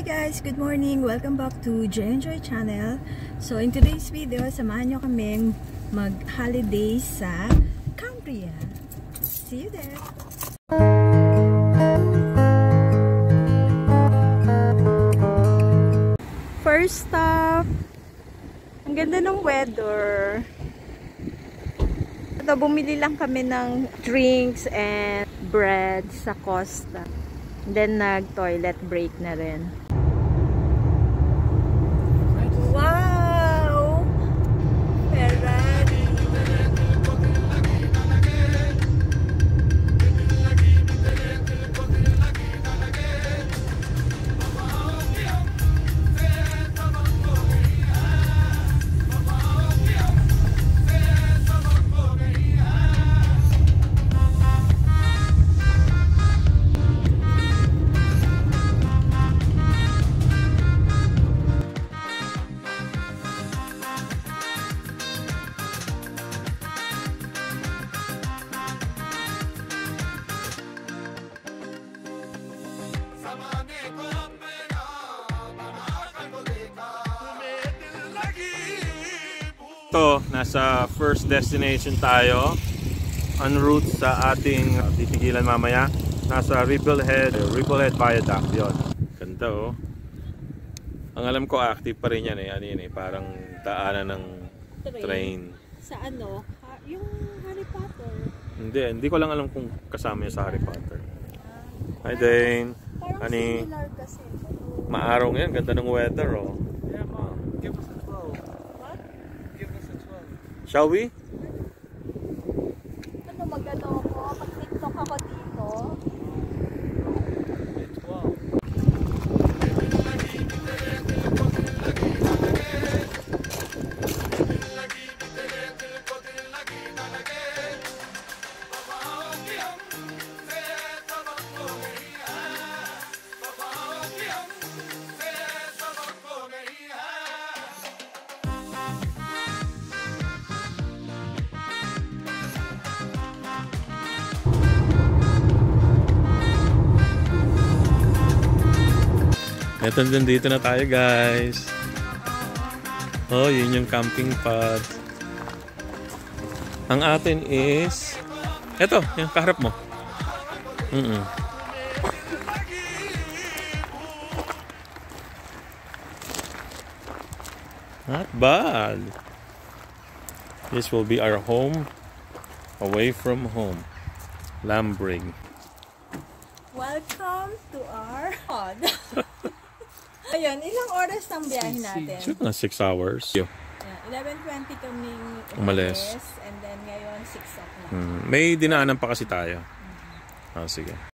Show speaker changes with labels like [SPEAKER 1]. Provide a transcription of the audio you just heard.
[SPEAKER 1] Hi guys! Good morning! Welcome back to J&Joy channel. So in today's video, samahan nyo kaming mag-holiday sa Cumbria. See you there! First stop, ang ganda ng weather. Ito, bumili lang kami ng drinks and bread sa Costa. Then nag-toilet break na rin. Wow! Ferrari!
[SPEAKER 2] Ito, nasa first destination tayo en route sa ating titigilan mamaya. Nasa Ribblehead Viaduct yon. Ganda oh. Ang alam ko active pa rin yan eh. Ano yun eh, parang daanan ng train.
[SPEAKER 1] Sa ano? Yung Harry Potter?
[SPEAKER 2] Hindi ko lang alam kung kasama yun sa Harry Potter. Hi Dane.
[SPEAKER 1] Parang similar kasi.
[SPEAKER 2] Maaraw yan, ganda ng weather oh.
[SPEAKER 3] Yeah, Mom. Give us a 12.
[SPEAKER 1] What?
[SPEAKER 3] Give us a 12.
[SPEAKER 2] Shall we?
[SPEAKER 1] Ano magano ako? Mag-TikTok ako dito.
[SPEAKER 3] It's 12.
[SPEAKER 2] Eto, dito na tayo guys. Oh, yun yung camping pod. Ang atin is eto, yung kaharap mo. Not bad. This will be our home away from home. Lambrig.
[SPEAKER 1] Welcome to our pod. Ayun, ilang oras ang biyahe natin?
[SPEAKER 2] Siguro na 6 hours.
[SPEAKER 1] Yeah, 11:20 kaming umalis. And then ngayon 6 o'clock.
[SPEAKER 2] May dinaanan pa kasi tayo. Sige.